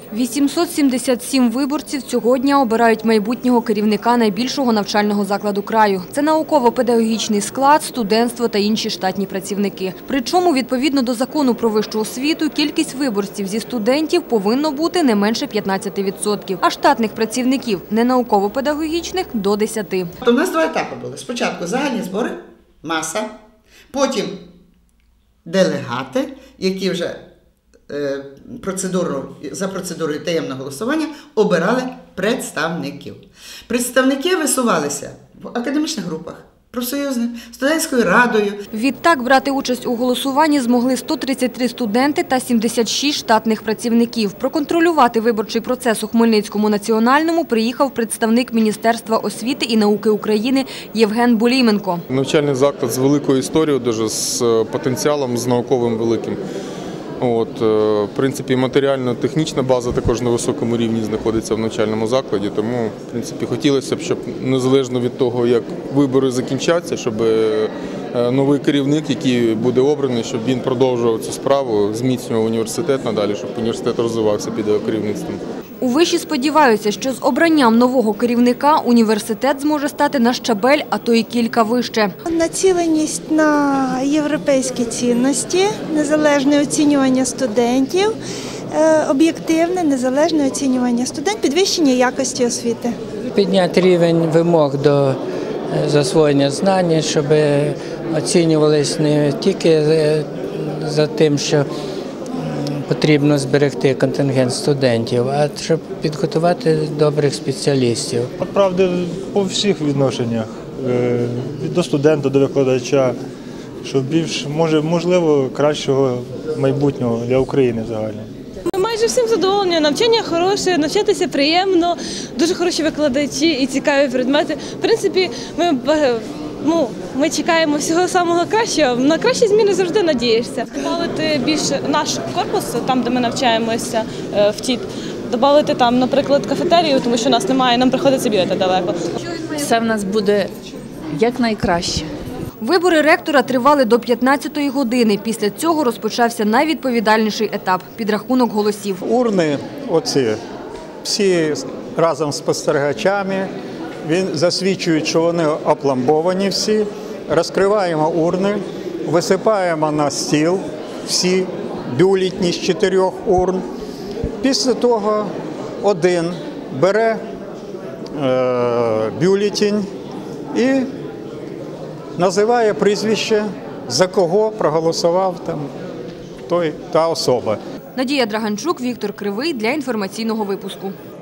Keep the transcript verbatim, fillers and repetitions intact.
вісімсот сімдесят сім виборців цього дня обирають майбутнього керівника найбільшого навчального закладу краю. Це науково-педагогічний склад, студентство та інші штатні працівники. Причому, відповідно до закону про вищу освіту, кількість виборців зі студентів повинно бути не менше п'ятнадцяти відсотків, а штатних працівників – не науково-педагогічних – до десяти. У нас два етапи були. Спочатку загальні збори, маса, потім делегати, які вже Процедуру, за процедурою таємного голосування обирали представників. Представники висувалися в академічних групах, профсоюзних, студентською радою. Відтак брати участь у голосуванні змогли сто тридцять три студенти та сімдесят шість штатних працівників. Проконтролювати виборчий процес у Хмельницькому національному приїхав представник Міністерства освіти і науки України Євген Буліменко. Навчальний заклад з великою історією, дуже з потенціалом, з науковим великим. От, в принципі, матеріально-технічна база також на високому рівні знаходиться в навчальному закладі, тому, в принципі, хотілося б, щоб незалежно від того, як вибори закінчаться, щоб новий керівник, який буде обраний, щоб він продовжував цю справу, зміцнював університет надалі, щоб університет розвивався під його керівництвом. У виші сподіваються, що з обранням нового керівника університет зможе стати на щабель, а то й кілька вище. Націленість на європейські цінності, незалежне оцінювання студентів, об'єктивне, незалежне оцінювання студентів, підвищення якості освіти. Підняти рівень вимог до засвоєння знань, щоб оцінювалися не тільки за тим, що потрібно зберегти контингент студентів, а щоб підготувати добрих спеціалістів. Правда, по всіх відношеннях, до студента, до викладача, щоб більш, може, можливо, кращого майбутнього для України загально. Ми майже всім задоволені, навчання хороше, навчатися приємно, дуже хороші викладачі і цікаві предмети. В принципі, ми Ну, ми чекаємо всього самого кращого, на кращі зміни завжди надієшся. Додати більше наш корпус, там, де ми навчаємося в ТІТ, додати там, наприклад, кафетерію, тому що у нас немає, нам приходиться бігати далеко. Все в нас буде якнайкраще. Вибори ректора тривали до п'ятнадцятої години. Після цього розпочався найвідповідальніший етап – підрахунок голосів. Урни оці, всі разом з спостерігачами, він засвідчує, що вони опломбовані всі. Розкриваємо урни, висипаємо на стіл всі бюлетені з чотирьох урн. Після того один бере е, бюлетень і називає прізвище, за кого проголосував там той, та особа. Надія Драганчук, Віктор Кривий для інформаційного випуску.